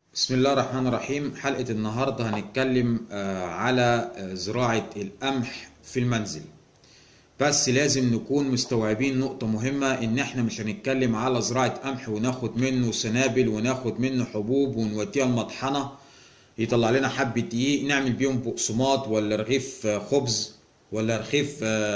بسم الله الرحمن الرحيم. حلقة النهاردة هنتكلم على زراعة القمح في المنزل. بس لازم نكون مستوعبين نقطة مهمة، ان احنا مش هنتكلم على زراعة قمح وناخد منه سنابل وناخد منه حبوب ونوديها المطحنة يطلع لنا حبة دقيق نعمل بيهم بقسماط ولا رغيف خبز ولا رغيف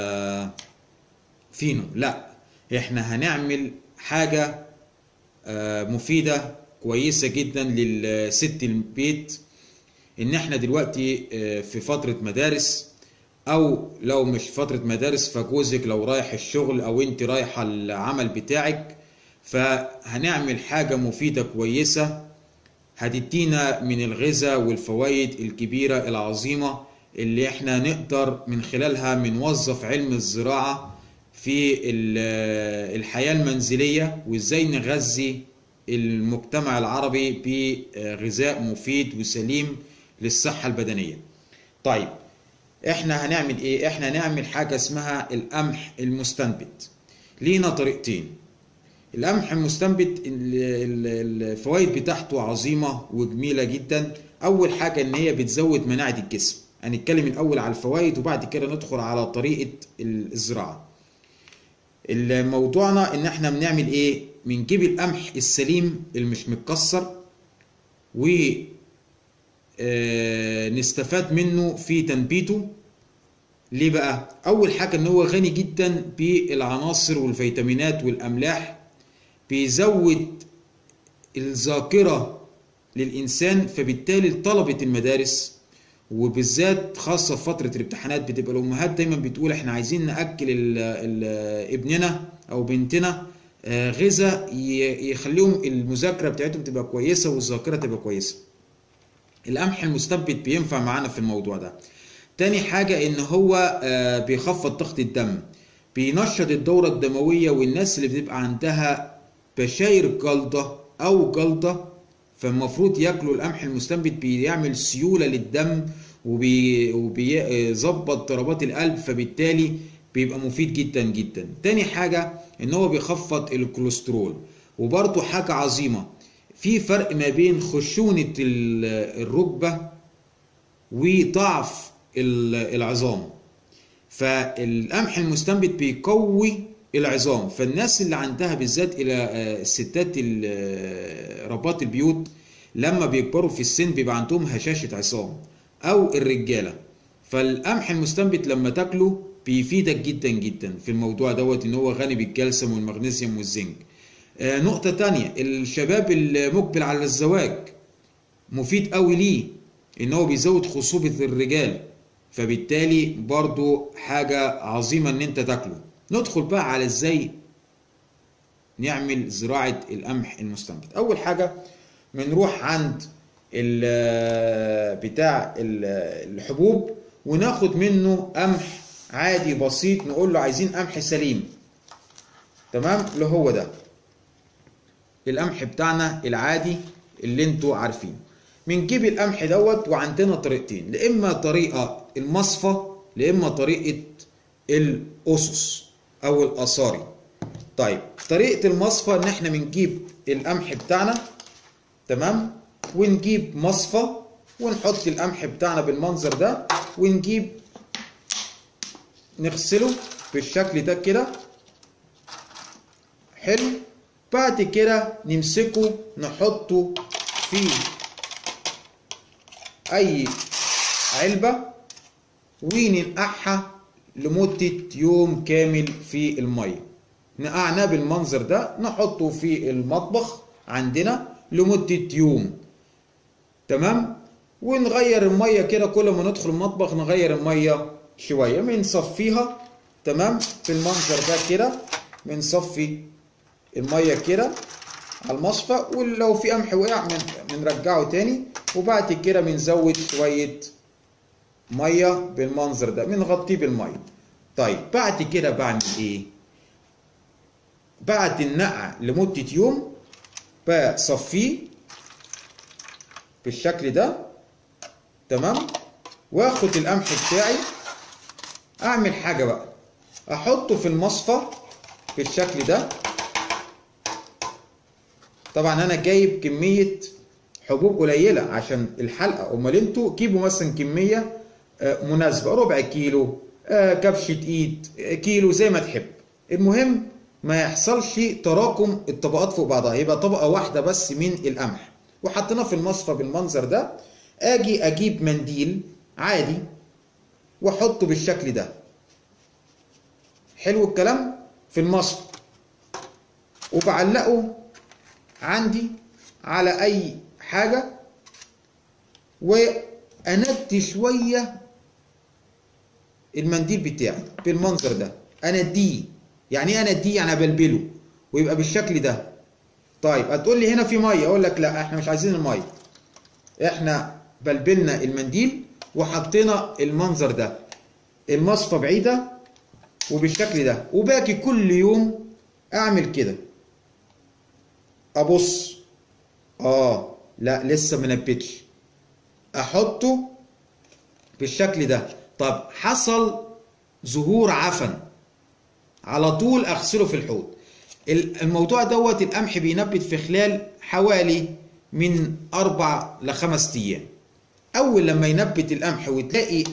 فينو. لا، احنا هنعمل حاجة مفيدة كويسة جدا للست البيت. ان احنا دلوقتي في فترة مدارس، او لو مش فترة مدارس فجوزك لو رايح الشغل او انت رايحة العمل بتاعك، فهنعمل حاجة مفيدة كويسة هتدينا من الغذاء والفوائد الكبيرة العظيمة اللي احنا نقدر من خلالها نوظف علم الزراعة في الحياة المنزلية، وازاي نغذي المجتمع العربي بغذاء مفيد وسليم للصحة البدنية. طيب احنا هنعمل ايه؟ احنا هنعمل حاجة اسمها القمح المستنبت. لينا طريقتين. القمح المستنبت الفوائد بتاعته عظيمة وجميلة جدا. اول حاجة ان هي بتزود مناعة الجسم. هنتكلم الاول على الفوائد وبعد كده ندخل على طريقة الزراعة. موضوعنا ان احنا بنعمل ايه؟ بنجيب القمح السليم اللي مش متكسر ونستفاد منه في تنبيته. ليه بقى؟ اول حاجة ان هو غني جدا بالعناصر والفيتامينات والاملاح، بيزود الذاكرة للإنسان، فبالتالي طلبة المدارس وبالذات خاصة في فترة الامتحانات بتبقى الأمهات دايما بتقول احنا عايزين نأكل ابننا أو بنتنا غذاء يخليهم المذاكرة بتاعتهم تبقى كويسة والذاكرة تبقى كويسة. القمح المستنبت بينفع معانا في الموضوع ده. تاني حاجة ان هو بيخفض ضغط الدم، بينشط الدورة الدموية، والناس اللي بتبقى عندها بشاير جلطة أو جلطة فالمفروض ياكلوا القمح المستنبت. بيعمل سيولة للدم وبيظبط ضربات القلب، فبالتالي بيبقى مفيد جدا جدا. تاني حاجة ان هو بيخفض الكوليسترول. وبرضه حاجة عظيمة، في فرق ما بين خشونة الركبة وضعف العظام، فالقمح المستنبت بيقوي العظام. فالناس اللي عندها بالذات الى الستات ربات البيوت لما بيكبروا في السن بيبقى عندهم هشاشة عظام، او الرجالة، فالقمح المستنبت لما تاكله بيفيدك جدا جدا في الموضوع دوت، ان هو غني بالكالسيوم والمغنيسيوم والزنك. نقطة تانية، الشباب المقبل على الزواج مفيد قوي ليه، ان هو بيزود خصوبة الرجال، فبالتالي برضو حاجة عظيمة ان انت تاكله. ندخل بقى على ازاي نعمل زراعة القمح المستنبت. اول حاجة بنروح عند بتاع الحبوب وناخد منه قمح عادي بسيط، نقول له عايزين قمح سليم، تمام؟ اللي هو ده القمح بتاعنا العادي اللي انتوا عارفينه. بنجيب القمح دوت، وعندنا طريقتين، لاما طريقة المصفى لاما طريقة الأسس او الأصاري. طيب طريقة المصفى ان احنا بنجيب القمح بتاعنا، تمام، ونجيب مصفى ونحط القمح بتاعنا بالمنظر ده، ونجيب نغسله بالشكل ده كده، حلو. بعد كده نمسكه نحطه في اي علبة وننقعها لمدة يوم كامل في المية. نقعناه بالمنظر ده، نحطه في المطبخ عندنا لمدة يوم، تمام. ونغير المية كده، كل ما ندخل المطبخ نغير المية شوية، بنصفيها، تمام، في المنظر ده كده. بنصفي المية كده على المصفى، ولو في قمح وقع بنرجعه تاني، وبعد كده بنزود شوية مية بالمنظر ده، بنغطيه بالمية. طيب بعد كده بعمل ايه؟ بعد النقع لمدة يوم بصفيه بالشكل ده، تمام. واخد القمح بتاعي، اعمل حاجة بقى، احطه في المصفى بالشكل ده. طبعا انا جايب كمية حبوب قليله عشان الحلقه، امال انتوا جيبوا مثلا كميه مناسبه، ربع كيلو، كبشه ايد، كيلو، زي ما تحب. المهم ما يحصلش تراكم الطبقات فوق بعضها، يبقى طبقه واحده بس من القمح. وحطيناه في المصفى بالمنظر ده. اجي اجيب منديل عادي واحطه بالشكل ده. حلو الكلام، في المصفى، وبعلقه عندي على اي حاجه، واندي شويه المنديل بتاعي بالمنظر ده. انديه، يعني ايه انديه؟ يعني ابلبله ويبقى بالشكل ده. طيب هتقول لي هنا في ميه، اقول لك لا، احنا مش عايزين الميه، احنا بلبلنا المنديل وحطينا المنظر ده، المصفى بعيده وبالشكل ده. وباجي كل يوم اعمل كده، ابص، لا لسه ما نبتش، احطه بالشكل ده. طب حصل ظهور عفن، على طول اغسله في الحوض. الموضوع دوت القمح بينبت في خلال حوالي من 4 ل 5 ايام. اول لما ينبت القمح وتلاقي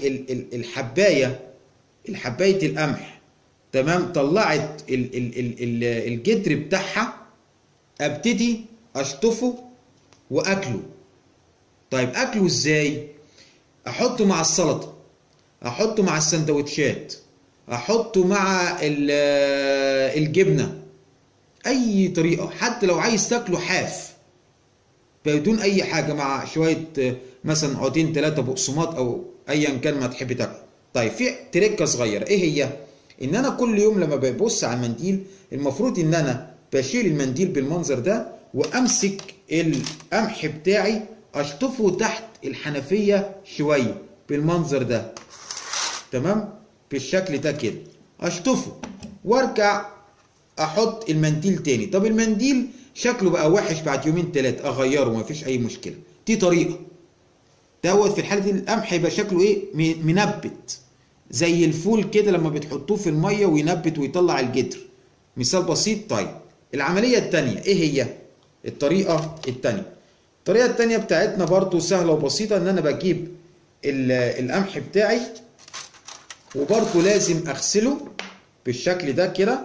الحبايه القمح تمام طلعت الجدر بتاعها، ابتدي اشطفه واكله. طيب اكله ازاي؟ احطه مع السلطه، احطه مع السندوتشات، احطه مع الجبنه، اي طريقه. حتى لو عايز تاكله حاف بدون اي حاجه، مع شويه مثلا عودين 3 بقسماط او ايا كان ما تحب تاكله. طيب في تركه صغيره، ايه هي؟ ان انا كل يوم لما ببص على المنديل المفروض ان انا بشيل المنديل بالمنظر ده، وامسك القمح بتاعي اشطفه تحت الحنفيه شويه بالمنظر ده، تمام، بالشكل ده كده، اشطفه وارجع احط المنديل تاني. طب المنديل شكله بقى وحش بعد يومين 3، اغيره، مفيش اي مشكله. دي طريقه دوت. في الحاله دي القمح يبقى شكله ايه؟ منبت زي الفول كده لما بتحطوه في الميه وينبت ويطلع الجدر. مثال بسيط. طيب العمليه الثانيه ايه هي؟ الطريقه الثانيه بتاعتنا برضو سهله وبسيطه. ان انا بجيب القمح بتاعي وبرضو لازم اغسله بالشكل ده كده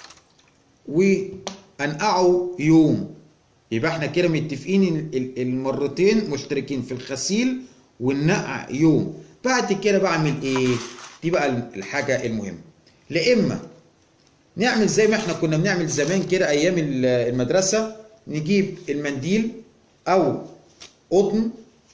وانقعه يوم. يبقى احنا كده متفقين المرتين مشتركين في الغسيل والنقع يوم. بعد كده بعمل ايه؟ دي بقى الحاجه المهمه. لا اما نعمل زي ما احنا كنا بنعمل زمان كده ايام المدرسه، نجيب المنديل او قطن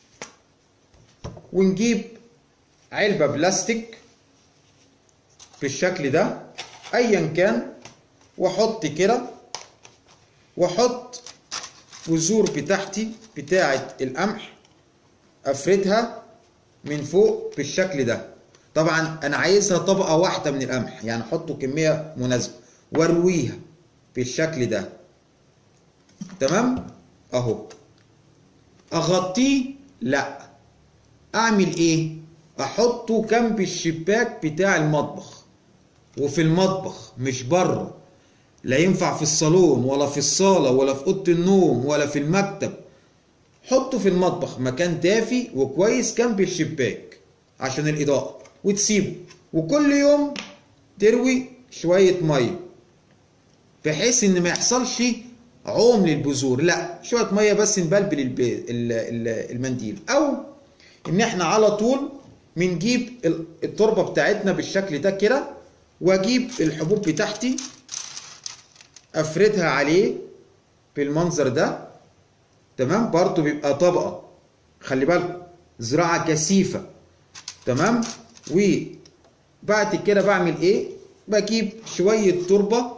ونجيب علبه بلاستيك بالشكل ده ايا كان، واحط كده، واحط بذور بتاعتي بتاعه القمح، افردها من فوق بالشكل ده. طبعا انا عايزها طبقه واحده من القمح، يعني احطه كميه مناسبه، وارويها بالشكل ده، تمام اهو. اغطيه؟ لا، اعمل ايه؟ احطه جنب الشباك بتاع المطبخ، وفي المطبخ مش بره. لا ينفع في الصالون ولا في الصاله ولا في اوضه النوم ولا في المكتب. حطه في المطبخ، مكان دافي وكويس جنب الشباك عشان الاضاءه، وتسيبه. وكل يوم تروي شويه ميه بحيث ان ما يحصلش عوم للبذور، لا، شويه ميه بس نبلبل المنديل. او ان احنا على طول بنجيب التربه بتاعتنا بالشكل ده كده، واجيب الحبوب بتاعتي افردها عليه بالمنظر ده، تمام. برضو بيبقى طبقه، خلي بالكم، زراعه كثيفه، تمام. وبعد كده بعمل ايه؟ بجيب شويه تربه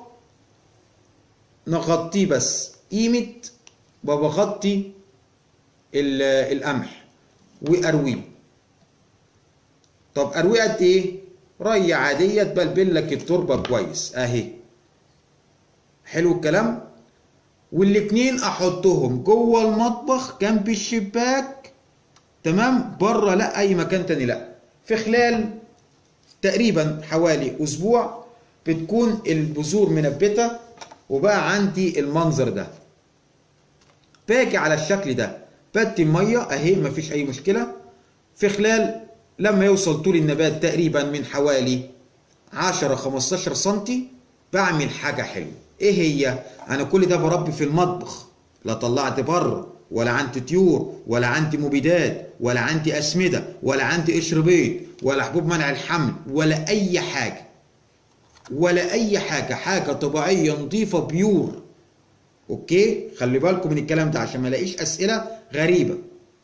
نغطيه، بس قيمه بغطي القمح وارويه. طب ارويه قد ايه؟ ري عاديه تبلبل لك التربه كويس اهي. حلو الكلام. والاتنين احطهم جوه المطبخ جنب الشباك، تمام، بره لا، اي مكان تاني لا. في خلال تقريبا حوالي اسبوع بتكون البذور منبته وبقى عندي المنظر ده. باجي على الشكل ده بدي الميه اهي مفيش اي مشكله. في خلال لما يوصل طول النبات تقريبا من حوالي 10 15 سم بعمل حاجه حلوه. ايه هي؟ انا كل ده بربي في المطبخ، لا طلعت بره ولا عندي طيور ولا عندي مبيدات ولا عندي اسمده ولا عندي قشر بيض ولا حبوب منع الحمل ولا اي حاجه ولا اي حاجه، حاجه طبيعيه نظيفه بيور. اوكي، خلي بالكم من الكلام ده عشان ما الاقيش اسئله غريبه.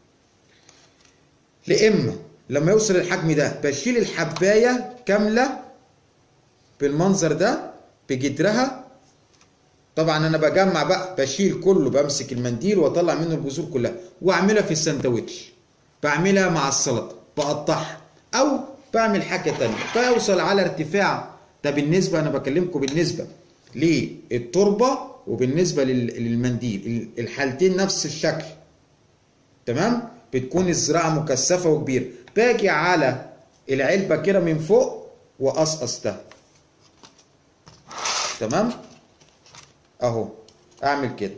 لإما لما يوصل الحجم ده بشيل الحبايه كامله بالمنظر ده بجدرها. طبعا انا بجمع بقى، بشيل كله، بمسك المنديل واطلع منه البذور كلها واعملها في الساندوتش، بعملها مع السلطه، بقطعها، او بعمل حاجه تانيه فيوصل على ارتفاع. ده بالنسبه، انا بكلمكم بالنسبه للتربه وبالنسبه للمنديل، الحالتين نفس الشكل. تمام؟ بتكون الزراعه مكثفه وكبيره. باجي على العلبه كده من فوق واقصقص ده. تمام؟ اهو اعمل كده.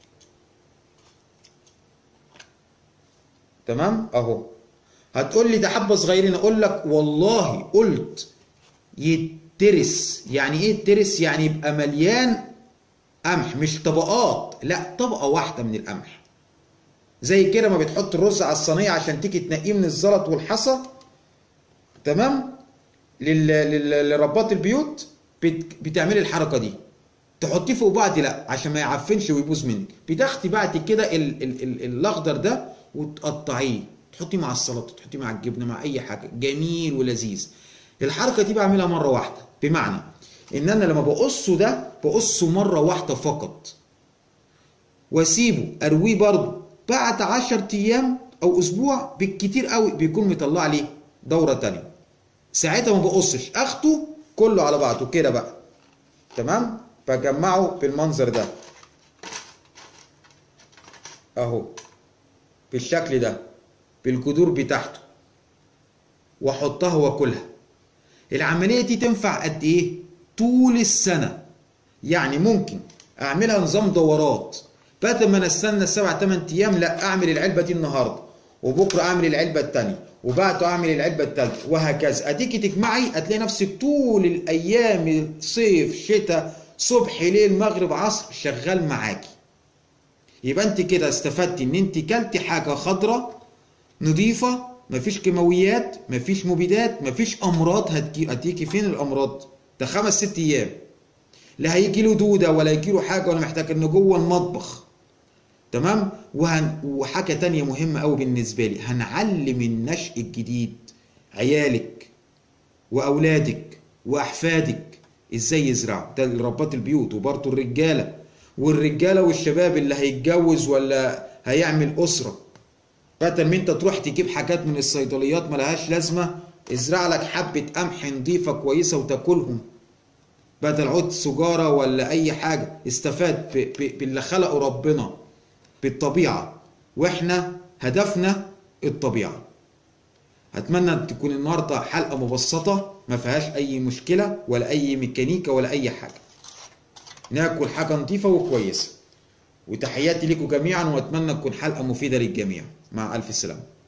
تمام؟ اهو. هتقول لي ده حبه صغيرين، اقول لك والله قلت يترس. يعني ايه يترس؟ يعني يبقى مليان قمح، مش طبقات، لا طبقه واحده من القمح. زي كده ما بتحط الرز على الصينيه عشان تيجي تنقيه من الزلط والحصى. تمام؟ لربات البيوت بتعملي الحركه دي، تحطيه فوق بعض لا عشان ما يعفنش ويبوظ منك. بتاخدي بعد كده الاخضر ده وتقطعيه، تحطيه مع السلطه، تحطيه مع الجبنه، مع اي حاجه، جميل ولذيذ. الحركه دي بعملها مره واحده، بمعنى ان انا لما بقصه ده بقصه مره واحده فقط واسيبه ارويه برضه. بعد 10 ايام او اسبوع بالكتير قوي بيكون مطلع لي دوره تانيه. ساعتها ما بقصش، اخده كله على بعضه كده بقى. تمام؟ بجمعه بالمنظر ده اهو بالشكل ده بالجذور بتاعته واحطها واكلها. العمليه دي تنفع قد ايه؟ طول السنه. يعني ممكن اعملها نظام دورات، بدل ما انا استنى 7 8 ايام، لا اعمل العلبه دي النهارده وبكره اعمل العلبه الثانيه وبعده اعمل العلبه الثالثه وهكذا. اديكي تجمعي هتلاقي نفسك طول الايام، صيف شتاء صبح ليل مغرب عصر شغال معاكي. يبقى انت كده استفدتي ان انت كلتي حاجه خضراء نظيفه، مفيش كيماويات، مفيش مبيدات، مفيش امراض. هتيجي فين الامراض؟ ده 5 6 ايام لا هيجي له دوده ولا يجي له حاجه ولا محتاج انه جوه المطبخ. تمام؟ وحاجه تانيه مهمه قوي بالنسبه لي، هنعلم النشء الجديد، عيالك واولادك واحفادك ازاي يزرعوا. ده لربات البيوت، وبرضه الرجاله والشباب اللي هيتجوز ولا هيعمل اسره. بدل ما انت تروح تجيب حاجات من الصيدليات ملهاش لازمه، ازرع لك حبه قمح نظيفه كويسه وتاكلهم بدل عود سجاره ولا اي حاجه. استفاد باللي خلقه ربنا، بالطبيعه، واحنا هدفنا الطبيعه. اتمنى تكون النهارده حلقه مبسطه ما فيهاش اي مشكله ولا اي ميكانيكا ولا اي حاجه. ناكل حاجه نظيفه وكويسه. وتحياتي لكم جميعا، واتمنى تكون حلقه مفيده للجميع. مع الف سلامه.